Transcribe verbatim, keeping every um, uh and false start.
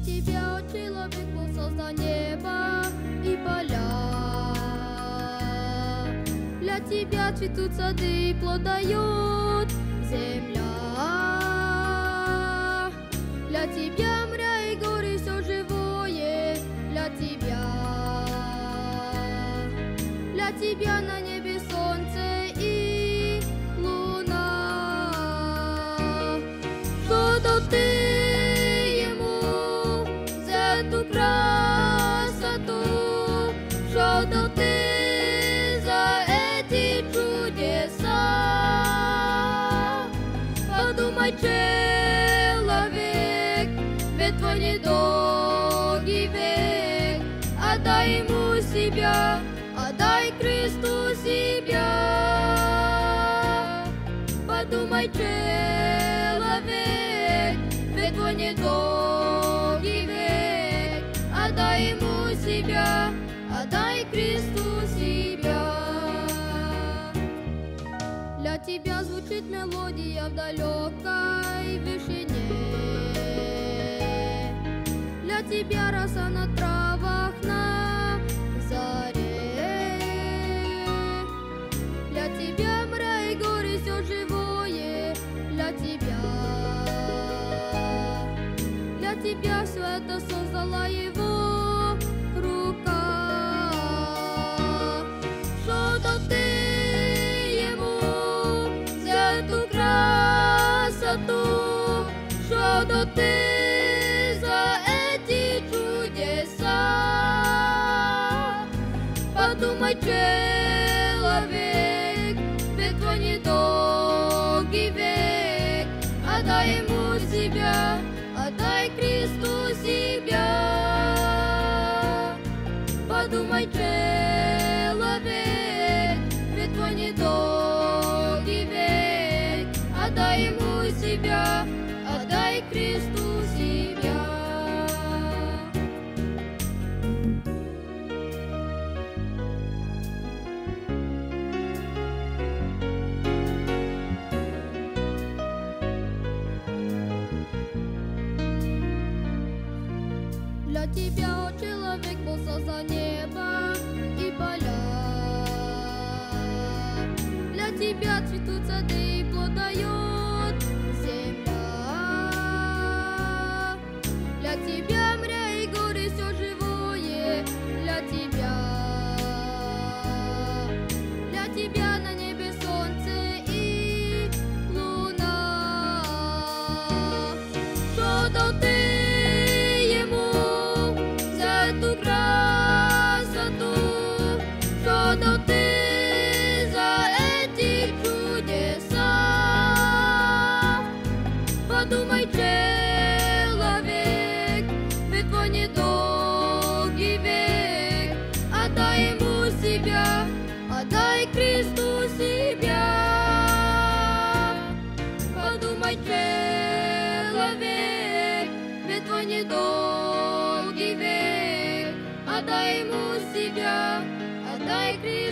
тебя, о человек, был создан небо и поля. Для тебя цветут сады и плод дает земля. Для тебя моря и горы, все живое для тебя. Для тебя на небе солнце и луна. Что дал ты ему за эту красоту? Что дал ты за эти чудеса? Подумай, человек, ведь твой недолгий век. Отдай ему себя, отдай Христу себя. Подумай, человек, ведь твой недолгий век. Отдай ему себя, отдай Христу себя. Для тебя звучит мелодия в далекой вышине. Для тебя роса на травах на заре. Для тебя моря и горы, все живое для тебя. Для тебя все это создала его рука. Что дал ты ему за эту красоту? Что дал ты за эти чудеса? Подумай, человек, ведь твой недолгий век. Отдай ему себя, отдай Христу себя. Подумай, человек, ведь твой недолгий век. Отдай ему себя, отдай Христу себя. Для тебя, о человек, был создан небо и поля. Для тебя цветут сады и плод дает земля. Для тебя моря и горы, все живое для тебя. Для тебя на небе солнце и луна. Что дал ты эту красоту? Что дал ты за эти чудеса? Подумай, человек, ведь твой недолгий век. Отдай ему себя, отдай Христу себя. Подумай, человек, ведь твой недолгий век. Отдай ему себя, отдай Христу.